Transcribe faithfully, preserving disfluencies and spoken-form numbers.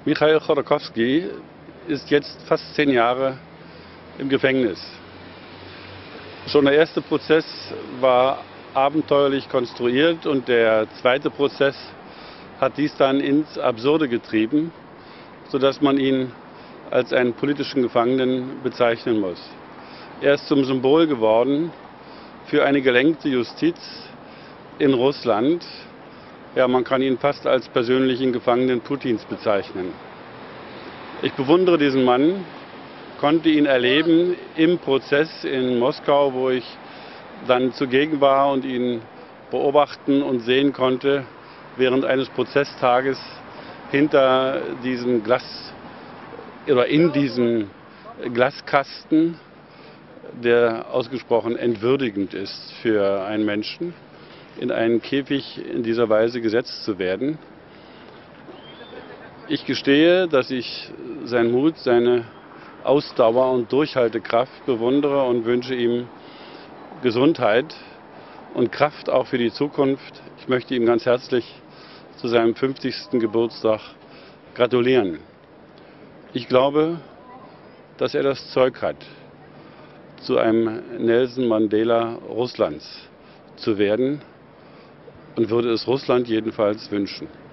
Michail Chodorkowski ist jetzt fast zehn Jahre im Gefängnis. Schon der erste Prozess war abenteuerlich konstruiert und der zweite Prozess hat dies dann ins Absurde getrieben, sodass man ihn als einen politischen Gefangenen bezeichnen muss. Er ist zum Symbol geworden für eine gelenkte Justiz in Russland. Ja, man kann ihn fast als persönlichen Gefangenen Putins bezeichnen. Ich bewundere diesen Mann, konnte ihn erleben im Prozess in Moskau, wo ich dann zugegen war und ihn beobachten und sehen konnte, während eines Prozesstages hinter diesem Glas oder in diesem Glaskasten, der ausgesprochen entwürdigend ist für einen Menschen, in einen Käfig in dieser Weise gesetzt zu werden. Ich gestehe, dass ich seinen Mut, seine Ausdauer und Durchhaltekraft bewundere und wünsche ihm Gesundheit und Kraft auch für die Zukunft. Ich möchte ihm ganz herzlich zu seinem fünfzigsten Geburtstag gratulieren. Ich glaube, dass er das Zeug hat, zu einem Nelson Mandela Russlands zu werden und würde es Russland jedenfalls wünschen.